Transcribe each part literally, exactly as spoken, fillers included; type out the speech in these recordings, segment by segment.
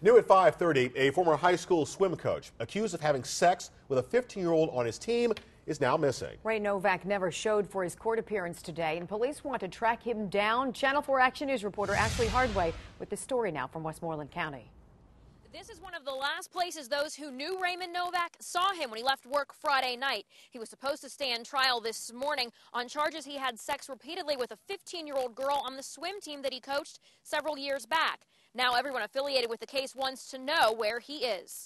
New at five thirty, a former high school swim coach accused of having sex with a fifteen-year-old on his team is now missing. Raymond Novak never showed for his court appearance today, and police want to track him down. Channel four Action News reporter Ashley Hardway with the story now from Westmoreland County. This is one of the last places those who knew Raymond Novak saw him when he left work Friday night. He was supposed to stand trial this morning on charges he had sex repeatedly with a fifteen-year-old girl on the swim team that he coached several years back. Now everyone affiliated with the case wants to know where he is.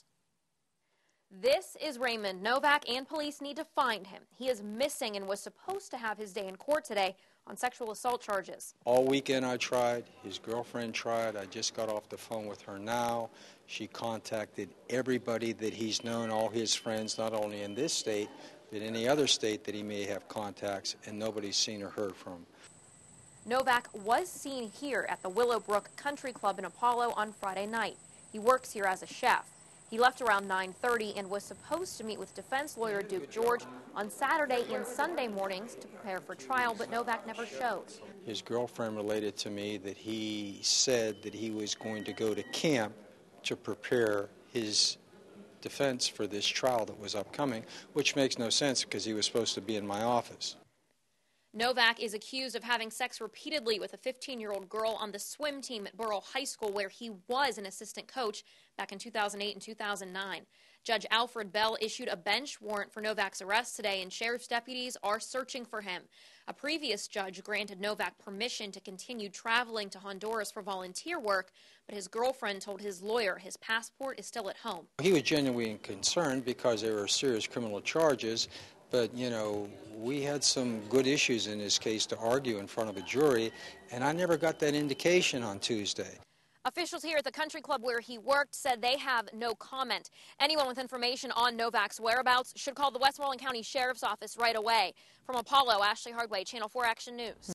This is Raymond Novak, and police need to find him. He is missing and was supposed to have his day in court today on sexual assault charges. All weekend I tried. His girlfriend tried. I just got off the phone with her now. She contacted everybody that he's known, all his friends, not only in this state, but any other state that he may have contacts, and nobody's seen or heard from. Novak was seen here at the Willowbrook Country Club in Apollo on Friday night. He works here as a chef. He left around nine thirty and was supposed to meet with defense lawyer Duke George on Saturday and Sunday mornings to prepare for trial, but Novak never showed. His girlfriend related to me that he said that he was going to go to camp to prepare his defense for this trial that was upcoming, which makes no sense because he was supposed to be in my office. Novak is accused of having sex repeatedly with a fifteen-year-old girl on the swim team at Burrell High School, where he was an assistant coach back in two thousand eight and two thousand nine. Judge Alfred Bell issued a bench warrant for Novak's arrest today, and sheriff's deputies are searching for him. A previous judge granted Novak permission to continue traveling to Honduras for volunteer work, but his girlfriend told his lawyer his passport is still at home. He was genuinely concerned because there were serious criminal charges. But, you know, we had some good issues in this case to argue in front of a jury, and I never got that indication on Tuesday. Officials here at the country club where he worked said they have no comment. Anyone with information on Novak's whereabouts should call the Westmoreland County Sheriff's Office right away. From Apollo, Ashley Hardway, Channel four Action News.